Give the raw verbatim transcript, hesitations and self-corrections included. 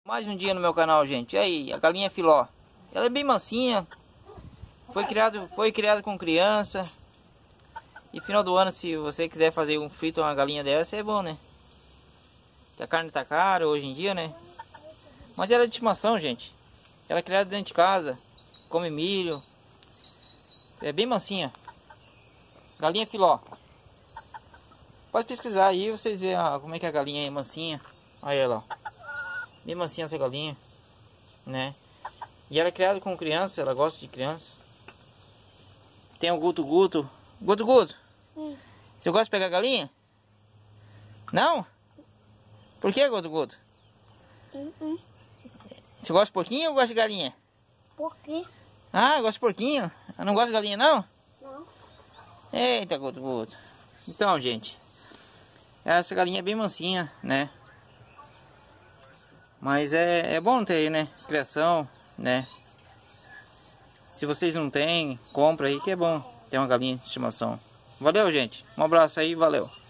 Mais um dia no meu canal, gente. E aí, a galinha filó. Ela é bem mansinha. Foi criado, foi criado com criança. E final do ano, se você quiser fazer um frito uma galinha dessa, é bom, né? Que a carne tá cara hoje em dia, né? Mas ela é de estimação, gente. Ela é criada dentro de casa. Come milho. É bem mansinha. Galinha filó. Pode pesquisar aí, vocês verem ah, como é que a galinha é mansinha. Olha ela, ó. Bem mansinha essa galinha, né? E ela é criada com criança, ela gosta de criança. Tem o Guto Guto. Guto Guto, hum. Você gosta de pegar galinha? Não? Por que, Guto Guto? Hum, hum. Você gosta de porquinho ou gosta de galinha? Porquinho. Ah, gosta de porquinho? Não gosta de galinha, não? Não. Eita, Guto Guto. Então, gente, essa galinha é bem mansinha, né? Mas é, é bom ter, né? Criação, né? Se vocês não têm, compra aí que é bom ter uma galinha de estimação. Valeu, gente. Um abraço aí, valeu.